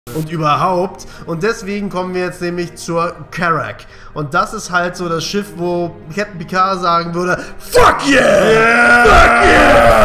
Und überhaupt. Und deswegen kommen wir jetzt nämlich zur Carrack. Und das ist halt so das Schiff, wo Captain Picard sagen würde: Fuck yeah! Yeah! Fuck yeah!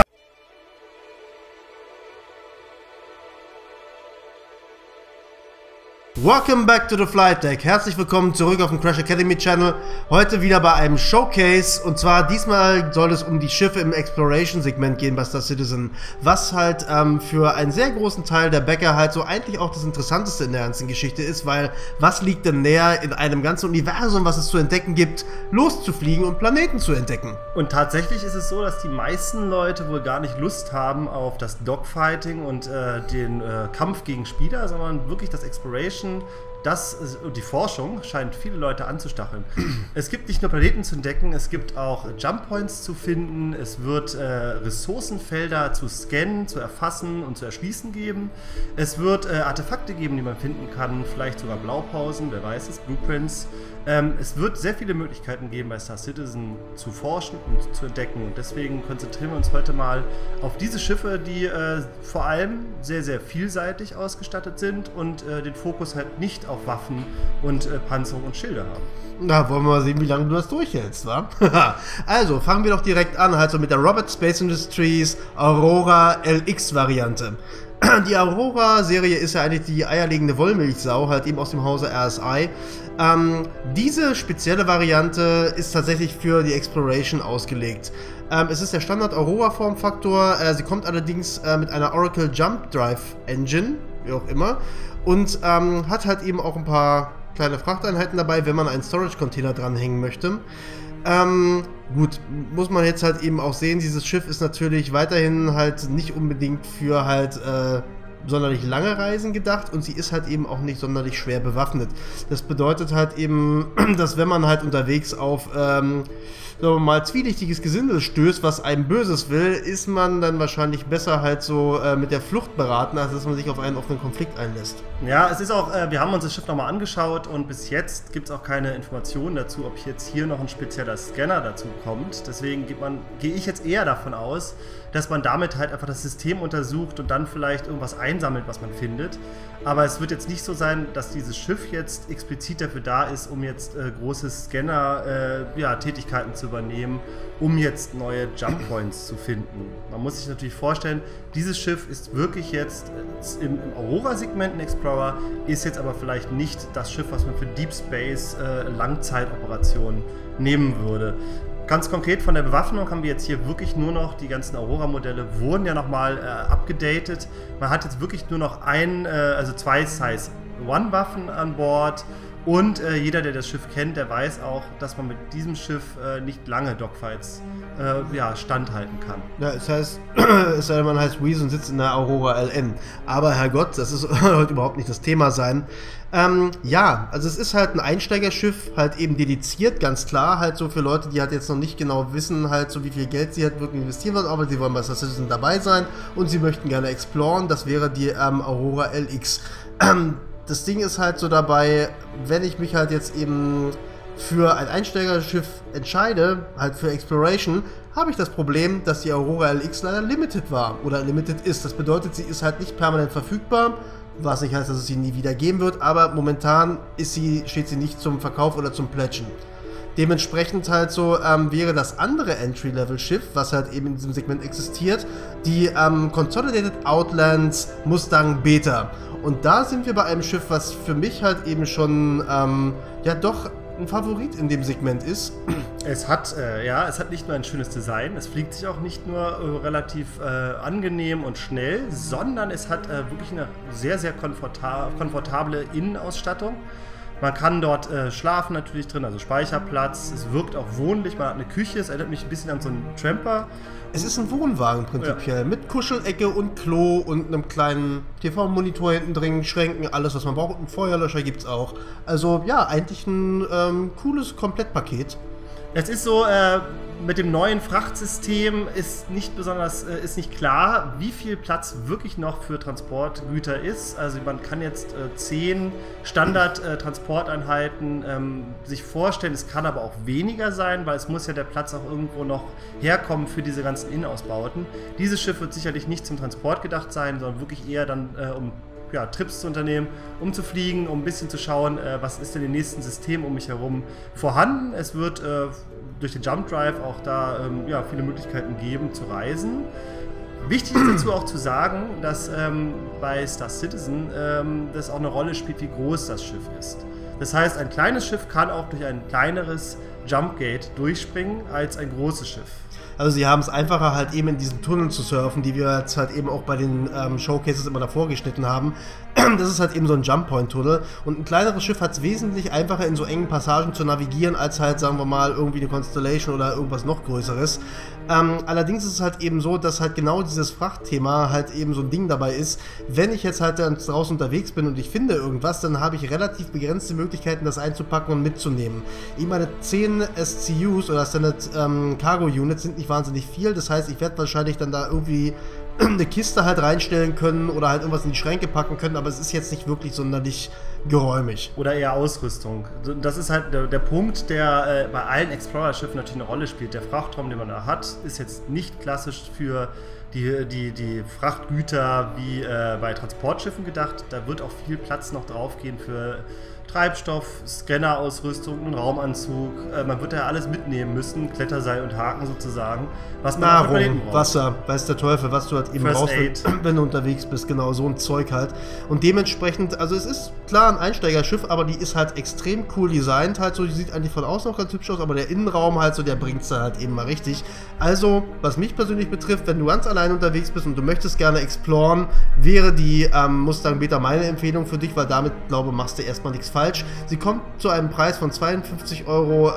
Welcome back to the Flight Deck. Herzlich willkommen zurück auf dem Crash Academy Channel. Heute wieder bei einem Showcase. Und zwar diesmal soll es um die Schiffe im Exploration-Segment gehen bei Star Citizen. Was halt für einen sehr großen Teil der Bäcker halt so eigentlich auch das Interessanteste in der ganzen Geschichte ist. Weil was liegt denn näher, in einem ganzen Universum, was es zu entdecken gibt, loszufliegen und Planeten zu entdecken? Und tatsächlich ist es so, dass die meisten Leute wohl gar nicht Lust haben auf das Dogfighting und den Kampf gegen Spieler, sondern wirklich das Exploration. Die Forschung scheint viele Leute anzustacheln. Es gibt nicht nur Planeten zu entdecken, es gibt auch Jump Points zu finden, es wird Ressourcenfelder zu scannen, zu erfassen und zu erschließen geben. Es wird Artefakte geben, die man finden kann, vielleicht sogar Blaupausen, wer weiß es, Blueprints. Es wird sehr viele Möglichkeiten geben, bei Star Citizen zu forschen und zu entdecken. Und deswegen konzentrieren wir uns heute mal auf diese Schiffe, die vor allem sehr, sehr vielseitig ausgestattet sind und den Fokus halt nicht auf Waffen und Panzerung und Schilde haben. Na, wollen wir mal sehen, wie lange du das durchhältst, wa? Also, fangen wir doch direkt an, halt so mit der Roberts Space Industries Aurora LX Variante. Die Aurora-Serie ist ja eigentlich die eierlegende Wollmilchsau, halt eben aus dem Hause RSI. Diese spezielle Variante ist tatsächlich für die Exploration ausgelegt. Es ist der Standard Aurora-Formfaktor, sie kommt allerdings mit einer Oracle Jump Drive Engine, wie auch immer, und hat halt eben auch ein paar kleine Frachteinheiten dabei, wenn man einen Storage-Container dranhängen möchte. Gut, muss man jetzt halt eben auch sehen, dieses Schiff ist natürlich weiterhin halt nicht unbedingt für halt sonderlich lange Reisen gedacht und sie ist halt eben auch nicht sonderlich schwer bewaffnet. Das bedeutet halt eben, dass wenn man halt unterwegs auf sagen wir mal zwielichtiges Gesindel stößt, was einem Böses will, ist man dann wahrscheinlich besser halt so mit der Flucht beraten, als dass man sich auf einen offenen Konflikt einlässt. Ja, es ist auch, wir haben uns das Schiff nochmal angeschaut und bis jetzt gibt es auch keine Informationen dazu, ob jetzt hier noch ein spezieller Scanner dazu kommt. Deswegen gehe ich jetzt eher davon aus, dass man damit halt einfach das System untersucht und dann vielleicht irgendwas einsammelt, was man findet. Aber es wird jetzt nicht so sein, dass dieses Schiff jetzt explizit dafür da ist, um jetzt große Scanner-Tätigkeiten zu übernehmen, um jetzt neue Jump Points zu finden. Man muss sich natürlich vorstellen, dieses Schiff ist wirklich jetzt im Aurora-Segment ein Explorer, ist jetzt aber vielleicht nicht das Schiff, was man für Deep Space Langzeitoperationen nehmen würde. Ganz konkret von der Bewaffnung haben wir jetzt hier wirklich nur noch, die ganzen Aurora-Modelle wurden ja nochmal abgedatet. Man hat jetzt wirklich nur noch zwei Size-1-Waffen an Bord. Und jeder, der das Schiff kennt, der weiß auch, dass man mit diesem Schiff nicht lange Dogfights standhalten kann. Ja, es heißt, es sei denn, man heißt Reese und sitzt in der Aurora LN. Aber Herrgott, das ist heute überhaupt nicht das Thema sein. Ja, also es ist halt ein Einsteigerschiff, halt eben dediziert, ganz klar, halt so für Leute, die halt jetzt noch nicht genau wissen, halt so wie viel Geld sie halt wirklich investieren wollen, aber sie wollen bei Star Citizen dabei sein und sie möchten gerne exploren. Das wäre die Aurora LX. Das Ding ist halt so dabei, wenn ich mich halt jetzt eben für ein Einsteigerschiff entscheide, halt für Exploration, habe ich das Problem, dass die Aurora LX leider limited war oder limited ist. Das bedeutet, sie ist halt nicht permanent verfügbar, was nicht heißt, dass es sie nie wieder geben wird, aber momentan steht sie nicht zum Verkauf oder zum Pledgen. Dementsprechend halt so wäre das andere Entry-Level-Schiff, was halt eben in diesem Segment existiert, die Consolidated Outlands Mustang Beta. Und da sind wir bei einem Schiff, was für mich halt eben schon doch ein Favorit in dem Segment ist. Es hat nicht nur ein schönes Design, es fliegt sich auch nicht nur relativ angenehm und schnell, sondern es hat wirklich eine sehr, sehr komfortable Innenausstattung. Man kann dort schlafen natürlich drin, also Speicherplatz, es wirkt auch wohnlich, man hat eine Küche, es erinnert mich ein bisschen an so einen Tramper. Es ist ein Wohnwagen prinzipiell, mit Kuschelecke und Klo und einem kleinen TV-Monitor hinten drin, Schränken, alles was man braucht, und einen Feuerlöscher gibt es auch. Also ja, eigentlich ein cooles Komplettpaket. Es ist so, mit dem neuen Frachtsystem ist nicht klar, wie viel Platz wirklich noch für Transportgüter ist. Also man kann jetzt 10 Standard-Transporteinheiten sich vorstellen, es kann aber auch weniger sein, weil es muss ja der Platz auch irgendwo noch herkommen für diese ganzen Innenausbauten. Dieses Schiff wird sicherlich nicht zum Transport gedacht sein, sondern wirklich eher dann um ja, Trips zu unternehmen, um zu fliegen, um ein bisschen zu schauen, was ist denn im nächsten System um mich herum vorhanden. Es wird durch den Jump Drive auch da ja, viele Möglichkeiten geben zu reisen. Wichtig ist dazu auch zu sagen, dass bei Star Citizen das auch eine Rolle spielt, wie groß das Schiff ist. Das heißt, ein kleines Schiff kann auch durch ein kleineres Jumpgate durchspringen als ein großes Schiff. Also sie haben es einfacher, halt eben in diesen Tunneln zu surfen, die wir jetzt halt eben auch bei den Showcases immer davor geschnitten haben. Das ist halt eben so ein Jump-Point-Tunnel. Und ein kleineres Schiff hat es wesentlich einfacher, in so engen Passagen zu navigieren, als halt, sagen wir mal, irgendwie eine Constellation oder irgendwas noch Größeres. Allerdings ist es halt eben so, dass halt genau dieses Frachtthema halt eben so ein Ding dabei ist. Wenn ich jetzt halt dann draußen unterwegs bin und ich finde irgendwas, dann habe ich relativ begrenzte Möglichkeiten, das einzupacken und mitzunehmen. Eben meine 10 SCUs oder Standard Cargo Units sind nicht wahnsinnig viel. Das heißt, ich werde wahrscheinlich dann da irgendwie eine Kiste halt reinstellen können oder halt irgendwas in die Schränke packen können, aber es ist jetzt nicht wirklich sonderlich geräumig. Oder eher Ausrüstung. Das ist halt der Punkt, der bei allen Explorer-Schiffen natürlich eine Rolle spielt. Der Frachtraum, den man da hat, ist jetzt nicht klassisch für die Frachtgüter wie bei Transportschiffen gedacht. Da wird auch viel Platz noch draufgehen für Treibstoff, Scannerausrüstung, einen Raumanzug. Man wird ja alles mitnehmen müssen, Kletterseil und Haken sozusagen. Was man Nahrung, Wasser, weiß der Teufel, was du halt eben First brauchst, Aid. wenn du unterwegs bist. Genau, so ein Zeug halt. Und dementsprechend, also es ist klar ein Einsteigerschiff, aber die ist halt extrem cool designt halt so. Die sieht eigentlich von außen auch ganz hübsch aus, aber der Innenraum halt so, der bringt es dann halt eben mal richtig. Also, was mich persönlich betrifft, wenn du ganz allein unterwegs bist und du möchtest gerne exploren, wäre die Mustang Beta meine Empfehlung für dich, weil damit, glaube ich, machst du erstmal nichts falsch. Sie kommt zu einem Preis von 52,36 Euro,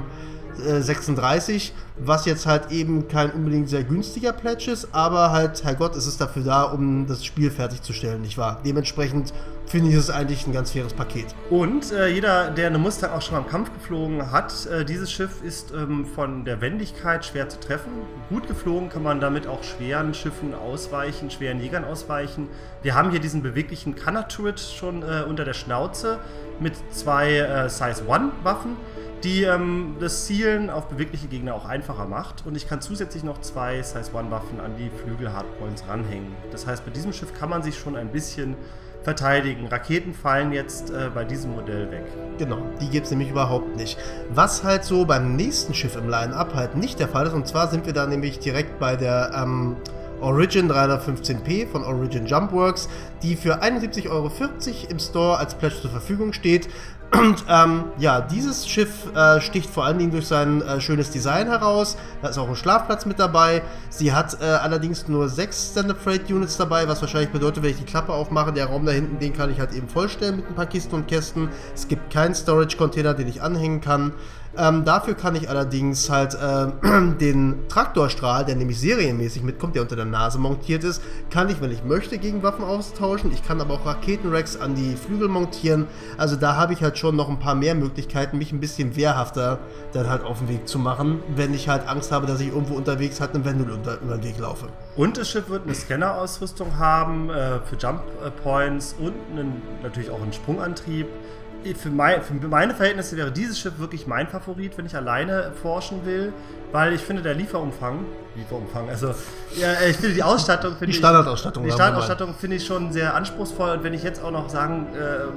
was jetzt halt eben kein unbedingt sehr günstiger Pledge ist, aber halt, Herrgott, es ist dafür da, um das Spiel fertigzustellen, nicht wahr? Dementsprechend finde ich es eigentlich ein ganz faires Paket. Und jeder, der eine Mustang auch schon mal im Kampf geflogen hat, dieses Schiff ist von der Wendigkeit schwer zu treffen. Gut geflogen kann man damit auch schweren Schiffen ausweichen, schweren Jägern ausweichen. Wir haben hier diesen beweglichen Canna-Turret schon unter der Schnauze mit 2 Size-1-Waffen, die das Zielen auf bewegliche Gegner auch einfacher macht. Und ich kann zusätzlich noch 2 Size-1-Waffen an die Flügel-Hardpoints ranhängen. Das heißt, bei diesem Schiff kann man sich schon ein bisschen verteidigen. Raketen fallen jetzt bei diesem Modell weg. Genau, die gibt es nämlich überhaupt nicht. Was halt so beim nächsten Schiff im Line-Up halt nicht der Fall ist, und zwar sind wir da nämlich direkt bei der Origin 315p von Origin Jumpworks, die für 71,40 Euro im Store als Pledge zur Verfügung steht. Und ja, dieses Schiff sticht vor allen Dingen durch sein schönes Design heraus. Da ist auch ein Schlafplatz mit dabei. Sie hat allerdings nur 6 Standard Freight Units dabei, was wahrscheinlich bedeutet, wenn ich die Klappe aufmache, der Raum da hinten, den kann ich halt eben vollstellen mit ein paar Kisten und Kästen. Es gibt keinen Storage-Container, den ich anhängen kann. Dafür kann ich allerdings halt den Traktorstrahl, der nämlich serienmäßig mitkommt, der unter der Nase montiert ist, kann ich, wenn ich möchte, gegen Waffen austauschen. Ich kann aber auch Raketenracks an die Flügel montieren. Also da habe ich halt schon noch ein paar mehr Möglichkeiten, mich ein bisschen wehrhafter dann halt auf den Weg zu machen, wenn ich halt Angst habe, dass ich irgendwo unterwegs halt einem Wendel über den Weg laufe. Und das Schiff wird eine Scanner-Ausrüstung haben für Jump Points und natürlich auch einen Sprungantrieb. Für meine Verhältnisse wäre dieses Schiff wirklich mein Favorit, wenn ich alleine forschen will, weil ich finde, der Lieferumfang, also ja, ich finde die Ausstattung, die Standardausstattung finde ich schon sehr anspruchsvoll, und wenn ich jetzt auch noch sage,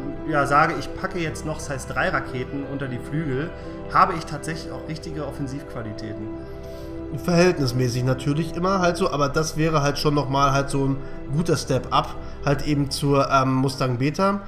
ich packe jetzt noch Size 3 Raketen unter die Flügel, habe ich tatsächlich auch richtige Offensivqualitäten. Verhältnismäßig natürlich immer halt so, aber das wäre halt schon nochmal halt so ein guter Step-Up halt eben zur Mustang Beta.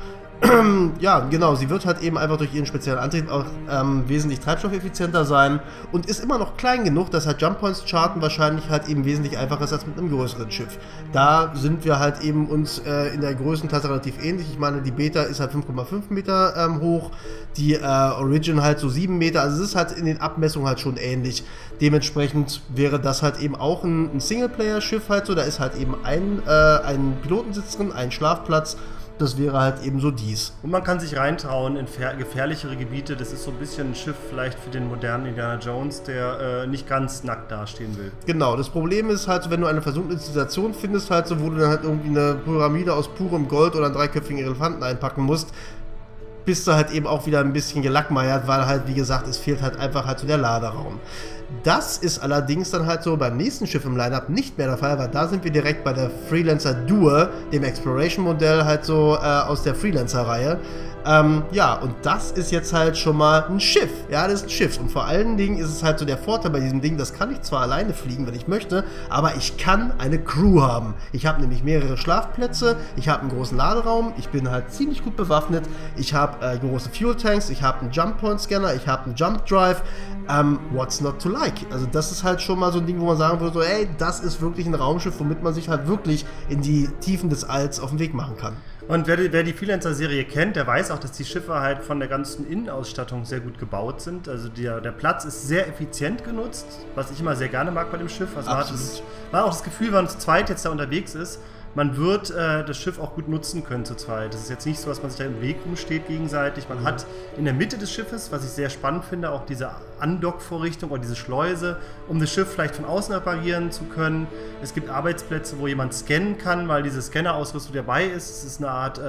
Ja, genau, sie wird halt eben einfach durch ihren speziellen Antrieb auch wesentlich treibstoffeffizienter sein und ist immer noch klein genug, dass halt Jump Points charten wahrscheinlich halt eben wesentlich einfacher ist als mit einem größeren Schiff. Da sind wir halt eben uns in der Größenklasse relativ ähnlich. Ich meine, die Beta ist halt 5,5 Meter hoch, die Origin halt so 7 Meter, also es ist halt in den Abmessungen halt schon ähnlich. Dementsprechend wäre das halt eben auch ein Singleplayer-Schiff halt so, da ist halt eben ein Pilotensitz drin, ein Schlafplatz. Das wäre halt eben so dies. Und man kann sich reintrauen in gefährlichere Gebiete. Das ist so ein bisschen ein Schiff vielleicht für den modernen Indiana Jones, der nicht ganz nackt dastehen will. Genau, das Problem ist halt, wenn du eine versunkene Zivilisation findest, halt so, wo du dann halt irgendwie eine Pyramide aus purem Gold oder einen dreiköpfigen Elefanten einpacken musst, bist du halt eben auch wieder ein bisschen gelackmeiert, weil halt, wie gesagt, es fehlt halt einfach halt so der Laderaum. Das ist allerdings dann halt so beim nächsten Schiff im Line-Up nicht mehr der Fall, weil da sind wir direkt bei der Freelancer Dur, dem Exploration-Modell halt so aus der Freelancer-Reihe. Ja, und das ist jetzt halt schon mal ein Schiff. Ja, das ist ein Schiff. Und vor allen Dingen ist es halt so der Vorteil bei diesem Ding, das kann ich zwar alleine fliegen, wenn ich möchte, aber ich kann eine Crew haben. Ich habe nämlich mehrere Schlafplätze, ich habe einen großen Laderaum, ich bin halt ziemlich gut bewaffnet, ich habe große Fuel-Tanks, ich habe einen Jump-Point-Scanner, ich habe einen Jump-Drive. What's not to like? Also das ist halt schon mal so ein Ding, wo man sagen würde, so, ey, das ist wirklich ein Raumschiff, womit man sich halt wirklich in die Tiefen des Alls auf den Weg machen kann. Und wer die Freelancer-Serie kennt, der weiß auch, dass die Schiffe halt von der ganzen Innenausstattung sehr gut gebaut sind. Also der Platz ist sehr effizient genutzt, was ich immer sehr gerne mag bei dem Schiff. Also man hat auch das Gefühl, wenn man zu zweit jetzt da unterwegs ist, man wird das Schiff auch gut nutzen können zu zweit. Das ist jetzt nicht so, dass man sich da im Weg rumsteht gegenseitig. Man hat in der Mitte des Schiffes, was ich sehr spannend finde, auch diese Andock-Vorrichtung oder diese Schleuse, um das Schiff vielleicht von außen reparieren zu können. Es gibt Arbeitsplätze, wo jemand scannen kann, weil diese Scannerausrüstung dabei ist. Es ist eine Art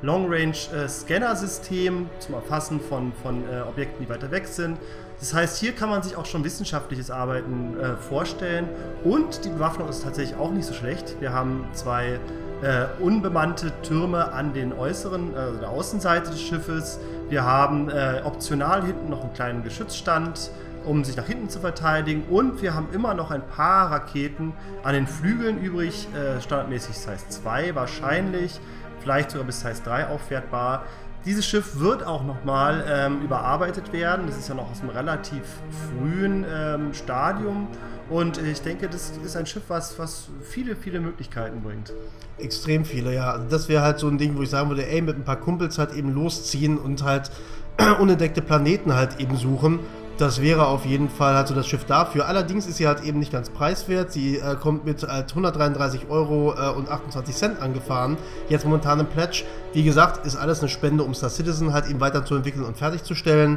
Long-Range-Scanner-System zum Erfassen von Objekten, die weiter weg sind. Das heißt, hier kann man sich auch schon wissenschaftliches Arbeiten vorstellen, und die Bewaffnung ist tatsächlich auch nicht so schlecht. Wir haben 2 unbemannte Türme an den der Außenseite des Schiffes. Wir haben optional hinten noch einen kleinen Geschützstand, um sich nach hinten zu verteidigen, und wir haben immer noch ein paar Raketen an den Flügeln übrig, standardmäßig Size 2 wahrscheinlich, vielleicht sogar bis Size 3 aufwertbar. Dieses Schiff wird auch nochmal überarbeitet werden. Das ist ja noch aus einem relativ frühen Stadium. Und ich denke, das ist ein Schiff, was viele, viele Möglichkeiten bringt. Extrem viele, ja. Also das wäre halt so ein Ding, wo ich sagen würde, ey, mit ein paar Kumpels halt eben losziehen und halt unentdeckte Planeten halt eben suchen. Das wäre auf jeden Fall halt so das Schiff dafür. Allerdings ist sie halt eben nicht ganz preiswert. Sie kommt mit 133 Euro und 28 Cent angefahren. Jetzt momentan im Pledge. Wie gesagt, ist alles eine Spende, um Star Citizen halt eben weiterzuentwickeln und fertigzustellen.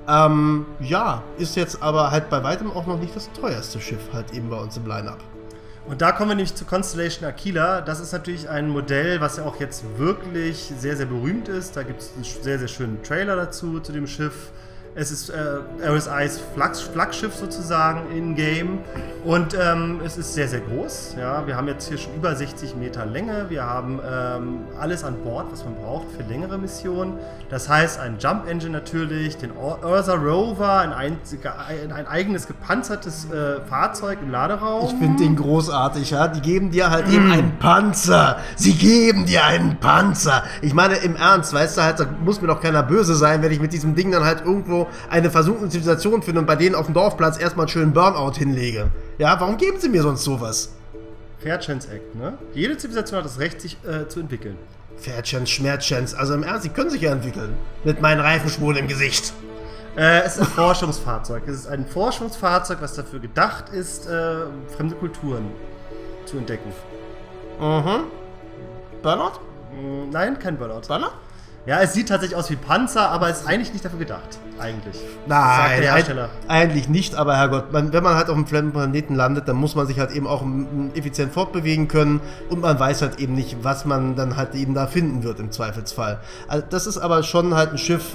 Ja, ist jetzt aber halt bei weitem auch noch nicht das teuerste Schiff halt eben bei uns im Line-Up. Und da kommen wir nämlich zu Constellation Aquila. Das ist natürlich ein Modell, was ja auch jetzt wirklich sehr, sehr berühmt ist. Da gibt es einen sehr, sehr schönen Trailer dazu, zu dem Schiff. Es ist RSIs Flaggschiff sozusagen in-game, und es ist sehr, sehr groß. Ja? Wir haben jetzt hier schon über 60 Meter Länge. Wir haben alles an Bord, was man braucht für längere Missionen. Das heißt, ein Jump Engine natürlich, den Ursa Rover, ein eigenes gepanzertes Fahrzeug im Laderaum. Ich finde den großartig, ja. Die geben dir halt eben einen Panzer. Sie geben dir einen Panzer. Ich meine, im Ernst, weißt du halt, da muss mir doch keiner böse sein, wenn ich mit diesem Ding dann halt irgendwo eine versunkene Zivilisation finde und bei denen auf dem Dorfplatz erstmal einen schönen Burnout hinlege. Ja, warum geben sie mir sonst sowas? Fair Chance Act, ne? Jede Zivilisation hat das Recht, sich zu entwickeln. Fair Chance, Schmerzchance. Also im Ernst, sie können sich ja entwickeln. Mit meinen Reifenspuren im Gesicht. Es ist ein Forschungsfahrzeug. Es ist ein Forschungsfahrzeug, was dafür gedacht ist, fremde Kulturen zu entdecken. Mhm. Burnout? Nein, kein Burnout. Burnout? Ja, es sieht tatsächlich aus wie Panzer, aber es ist eigentlich nicht dafür gedacht. Eigentlich. Nein, sagt der Hersteller. Eigentlich nicht, aber Herrgott, wenn man halt auf einem fremden Planeten landet, dann muss man sich halt eben auch effizient fortbewegen können, und man weiß halt eben nicht, was man dann halt eben da finden wird im Zweifelsfall. Also das ist aber schon halt ein Schiff,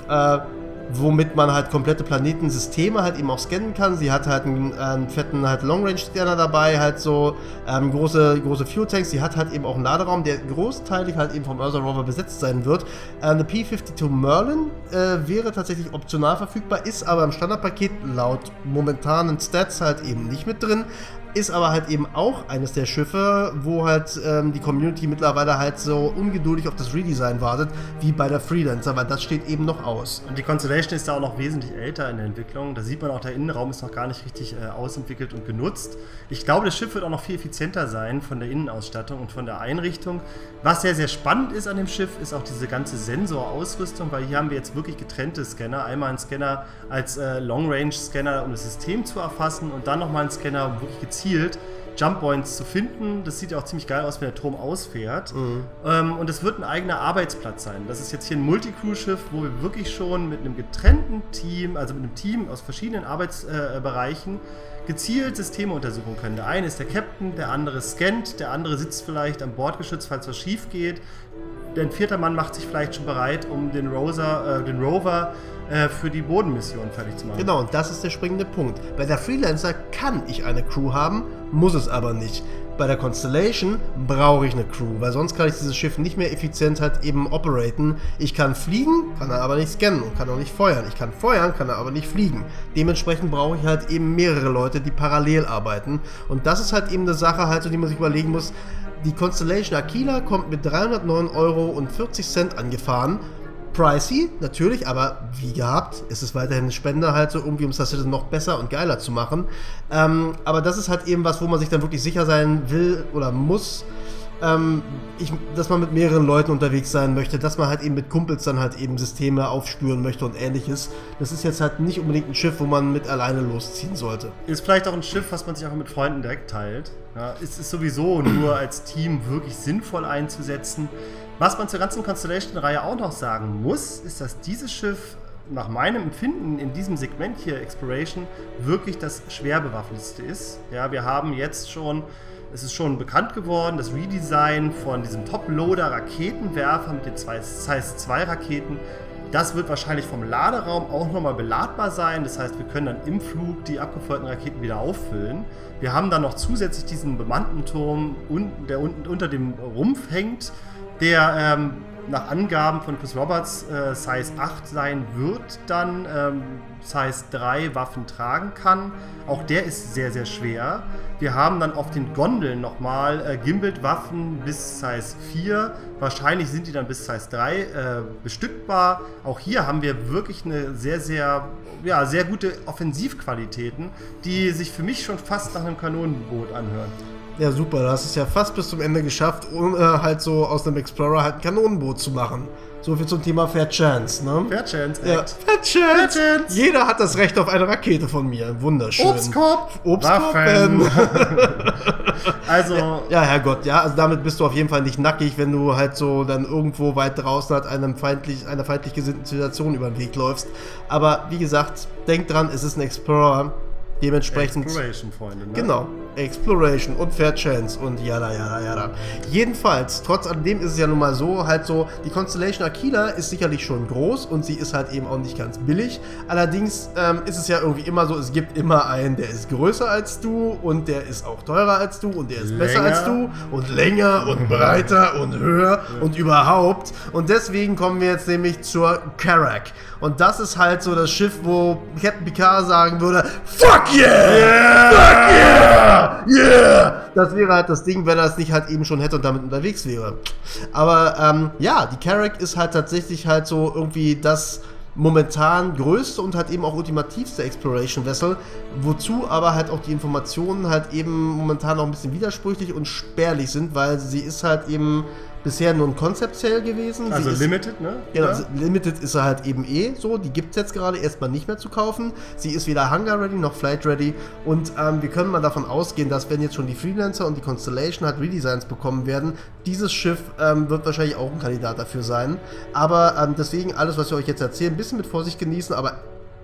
womit man halt komplette Planetensysteme halt eben auch scannen kann. Sie hat halt einen fetten halt Long-Range-Scanner dabei, halt so große Fuel-Tanks. Sie hat halt eben auch einen Laderaum, der großteilig halt eben vom Ursa Rover besetzt sein wird. Eine P-52 Merlin wäre tatsächlich optional verfügbar, ist aber im Standardpaket laut momentanen Stats halt eben nicht mit drin. Ist aber halt eben auch eines der Schiffe, wo halt die Community mittlerweile halt so ungeduldig auf das Redesign wartet, wie bei der Freelancer, weil das steht eben noch aus. Und die Constellation ist da auch noch wesentlich älter in der Entwicklung. Da sieht man auch, der Innenraum ist noch gar nicht richtig ausentwickelt und genutzt. Ich glaube, das Schiff wird auch noch viel effizienter sein von der Innenausstattung und von der Einrichtung. Was sehr, sehr spannend ist an dem Schiff, ist auch diese ganze Sensorausrüstung, weil hier haben wir jetzt wirklich getrennte Scanner. Einmal einen Scanner als Long-Range-Scanner, um das System zu erfassen, und dann nochmal einen Scanner, um wirklich gezielt Jump Points zu finden. Das sieht ja auch ziemlich geil aus, wenn der Turm ausfährt. Und es wird ein eigener Arbeitsplatz sein. Das ist jetzt hier ein Multicrew-Schiff, wo wir wirklich schon mit einem getrennten Team, also mit einem Team aus verschiedenen Arbeitsbereichen, gezielt Systeme untersuchen können. Der eine ist der Captain, der andere scannt, der andere sitzt vielleicht am Bordgeschütz, falls was schief geht. Der vierte Mann macht sich vielleicht schon bereit, um den Rover für die Bodenmission fertig zu machen. Genau, und das ist der springende Punkt. Bei der Freelancer kann ich eine Crew haben, muss es aber nicht. Bei der Constellation brauche ich eine Crew, weil sonst kann ich dieses Schiff nicht mehr effizient halt eben operaten. Ich kann fliegen, kann er aber nicht scannen und kann auch nicht feuern. Ich kann feuern, kann er aber nicht fliegen. Dementsprechend brauche ich halt eben mehrere Leute, die parallel arbeiten. Und das ist halt eben eine Sache, halt, die man sich überlegen muss. Die Constellation Aquila kommt mit 309,40 € angefahren. Pricey, natürlich, aber wie gehabt, ist es weiterhin eine Spende halt so irgendwie, um es das noch besser und geiler zu machen. Aber das ist halt eben was, wo man sich dann wirklich sicher sein will oder muss, dass man mit mehreren Leuten unterwegs sein möchte, dass man halt eben mit Kumpels dann halt eben Systeme aufspüren möchte und ähnliches. Das ist jetzt halt nicht unbedingt ein Schiff, wo man mit alleine losziehen sollte. Ist vielleicht auch ein Schiff, was man sich auch mit Freunden direkt teilt. Ja, es ist sowieso nur als Team wirklich sinnvoll einzusetzen. Was man zur ganzen Constellation-Reihe auch noch sagen muss, ist, dass dieses Schiff nach meinem Empfinden in diesem Segment hier, Exploration, wirklich das schwer bewaffnetste ist. Ja, wir haben jetzt schon, es ist schon bekannt geworden, das Redesign von diesem Top-Loader-Raketenwerfer mit den zwei Size-2-Raketen. Das wird wahrscheinlich vom Laderaum auch nochmal beladbar sein. Das heißt, wir können dann im Flug die abgefeuerten Raketen wieder auffüllen. Wir haben dann noch zusätzlich diesen bemannten Turm, der unten unter dem Rumpf hängt, der nach Angaben von Chris Roberts Size 8 sein wird, dann Size 3 Waffen tragen kann. Auch der ist sehr, sehr schwer. Wir haben dann auf den Gondeln nochmal Gimbal-Waffen bis Size 4. Wahrscheinlich sind die dann bis Size 3 bestückbar. Auch hier haben wir wirklich eine sehr, sehr, ja, sehr gute Offensivqualitäten, die sich für mich schon fast nach einem Kanonenboot anhören. Ja, super, du hast es ja fast bis zum Ende geschafft, um halt so aus einem Explorer halt ein Kanonenboot zu machen. So viel zum Thema Fair Chance, ne? Fair Chance, ja. Fair Chance. Fair Chance! Jeder hat das Recht auf eine Rakete von mir. Wunderschön. Obstkorb! Waffen! Also... Ja, Herrgott, ja, also damit bist du auf jeden Fall nicht nackig, wenn du halt so dann irgendwo weit draußen halt einer feindlich gesinnten Zivilisation über den Weg läufst. Aber wie gesagt, denk dran, es ist ein Explorer. Dementsprechend. Exploration, Freunde, ne? Genau. Exploration und Fair Chance und jada. Jedenfalls, trotz alledem ist es ja nun mal so, halt so, die Constellation Aquila ist sicherlich schon groß und sie ist halt eben auch nicht ganz billig. Allerdings ist es ja irgendwie immer so, es gibt immer einen, der ist größer als du und der ist auch teurer als du und der ist besser als du und länger und breiter und höher und überhaupt. Und deswegen kommen wir jetzt nämlich zur Carrack. Und das ist halt so das Schiff, wo Captain Picard sagen würde, fuck yeah! Yeah! Fuck yeah! Yeah! Das wäre halt das Ding, wenn er es nicht halt eben schon hätte und damit unterwegs wäre. Aber ja, die Carrack ist halt tatsächlich halt so irgendwie das momentan größte und halt eben auch ultimativste Exploration Vessel, wozu aber halt auch die Informationen halt eben momentan auch ein bisschen widersprüchlich und spärlich sind, weil sie ist halt eben bisher nur ein Concept Sale gewesen. Also Limited, ne? Genau, ja. Limited ist er halt eben so. Die gibt es jetzt gerade erstmal nicht mehr zu kaufen. Sie ist weder Hangar-ready noch Flight-ready. Und wir können mal davon ausgehen, dass wenn jetzt schon die Freelancer und die Constellation halt Redesigns bekommen werden, dieses Schiff wird wahrscheinlich auch ein Kandidat dafür sein. Aber deswegen alles, was wir euch jetzt erzählen, ein bisschen mit Vorsicht genießen, aber...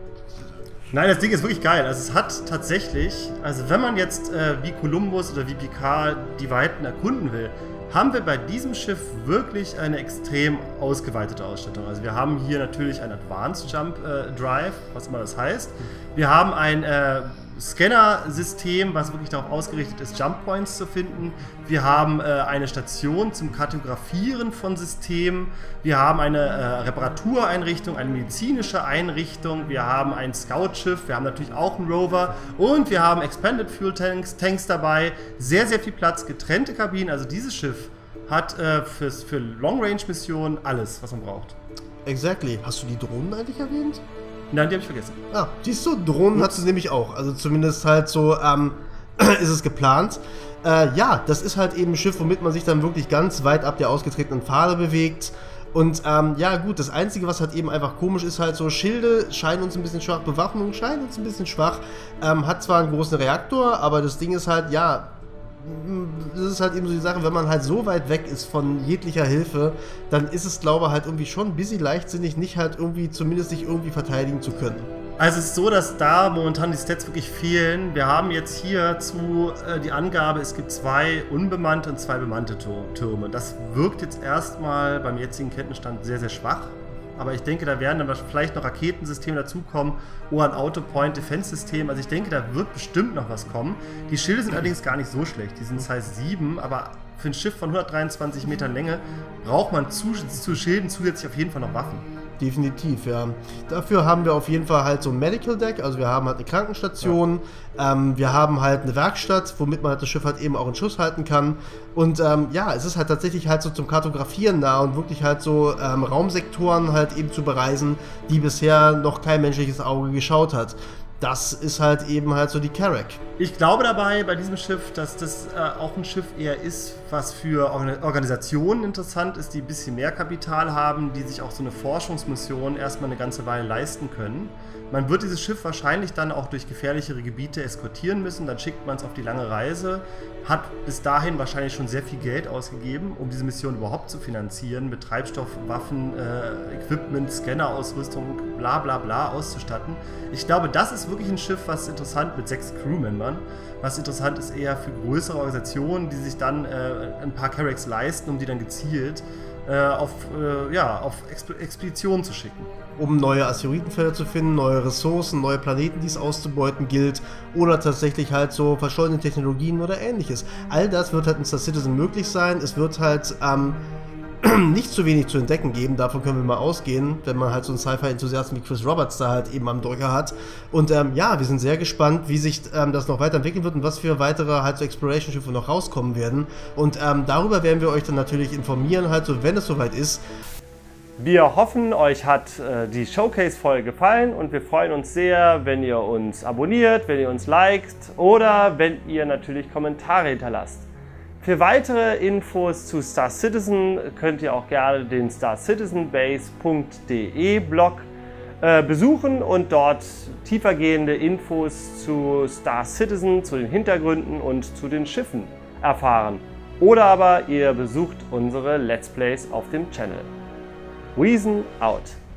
Nein, das Ding ist wirklich geil. Also es hat tatsächlich, also wenn man jetzt wie Columbus oder wie Picard die Weiten erkunden will, haben wir bei diesem Schiff wirklich eine extrem ausgeweitete Ausstattung. Also wir haben hier natürlich ein Advanced Jump Drive, was immer das heißt. Wir haben ein Scanner-System, was wirklich darauf ausgerichtet ist, Jump Points zu finden. Wir haben eine Station zum Kartografieren von Systemen. Wir haben eine Reparatureinrichtung, eine medizinische Einrichtung. Wir haben ein Scout-Schiff. Wir haben natürlich auch einen Rover. Und wir haben Expanded Fuel Tanks dabei. Sehr, sehr viel Platz, getrennte Kabinen. Also dieses Schiff hat für Long-Range-Missionen alles, was man braucht. Exactly. Hast du die Drohnen eigentlich erwähnt? Nein, die habe ich vergessen. Ah, siehst du, Drohnen hat sie nämlich auch. Also zumindest halt so ist es geplant. Ja, das ist halt eben ein Schiff, womit man sich dann wirklich ganz weit ab der ausgetretenen Pfade bewegt. Und ja gut, das Einzige, was halt eben einfach komisch ist, halt so Schilde scheinen uns ein bisschen schwach, Bewaffnung scheint uns ein bisschen schwach. Hat zwar einen großen Reaktor, aber das Ding ist halt, ja... Das ist halt eben so die Sache, wenn man halt so weit weg ist von jeglicher Hilfe, dann ist es, glaube ich, halt irgendwie schon ein bisschen leichtsinnig, nicht halt irgendwie, zumindest sich irgendwie verteidigen zu können. Also es ist so, dass da momentan die Stats wirklich fehlen. Wir haben jetzt hierzu die Angabe, es gibt 2 unbemannte und 2 bemannte Türme. Das wirkt jetzt erstmal beim jetzigen Kenntnisstand sehr, sehr schwach. Aber ich denke, da werden dann vielleicht noch Raketensysteme dazukommen oder ein Auto-Point-Defense-System. Also ich denke, da wird bestimmt noch was kommen. Die Schilde sind allerdings gar nicht so schlecht. Die sind Size 7, aber für ein Schiff von 123 Metern Länge braucht man zu Schilden zusätzlich auf jeden Fall noch Waffen. Definitiv, ja. Dafür haben wir auf jeden Fall halt so ein Medical Deck, also wir haben halt eine Krankenstation, wir haben halt eine Werkstatt, womit man halt das Schiff halt eben auch in Schuss halten kann. Und ja, es ist halt tatsächlich halt so zum Kartografieren da und wirklich halt so Raumsektoren halt eben zu bereisen, die bisher noch kein menschliches Auge geschaut hat. Das ist halt eben halt so die Carrack. Ich glaube dabei bei diesem Schiff, dass das auch ein Schiff eher ist, was für Organisationen interessant ist, die ein bisschen mehr Kapital haben, die sich auch so eine Forschungsmission erstmal eine ganze Weile leisten können. Man wird dieses Schiff wahrscheinlich dann auch durch gefährlichere Gebiete eskortieren müssen, dann schickt man es auf die lange Reise, hat bis dahin wahrscheinlich schon sehr viel Geld ausgegeben, um diese Mission überhaupt zu finanzieren, mit Treibstoff, Waffen, Equipment, Scannerausrüstung, bla bla bla auszustatten. Ich glaube, das ist wirklich ein Schiff, was interessant mit 6 Crewmembern, was interessant ist eher für größere Organisationen, die sich dann ein paar Carracks leisten, um die dann gezielt auf Expeditionen zu schicken. Um neue Asteroidenfelder zu finden, neue Ressourcen, neue Planeten, die es auszubeuten gilt, oder tatsächlich halt so verschollene Technologien oder ähnliches. All das wird halt in Star Citizen möglich sein. Es wird halt nicht zu wenig zu entdecken geben, davon können wir mal ausgehen, wenn man halt so einen Sci-Fi-Enthusiasten wie Chris Roberts da halt eben am Drücker hat. Und ja, wir sind sehr gespannt, wie sich das noch weiterentwickeln wird und was für weitere halt so Exploration-Schiffe noch rauskommen werden. Und darüber werden wir euch dann natürlich informieren, halt so, wenn es soweit ist. Wir hoffen, euch hat die Showcase-Folge gefallen und wir freuen uns sehr, wenn ihr uns abonniert, wenn ihr uns liked oder wenn ihr natürlich Kommentare hinterlasst. Für weitere Infos zu Star Citizen könnt ihr auch gerne den starcitizenbase.de Blog besuchen und dort tiefergehende Infos zu Star Citizen, zu den Hintergründen und zu den Schiffen erfahren. Oder aber ihr besucht unsere Let's Plays auf dem Channel. Weason out.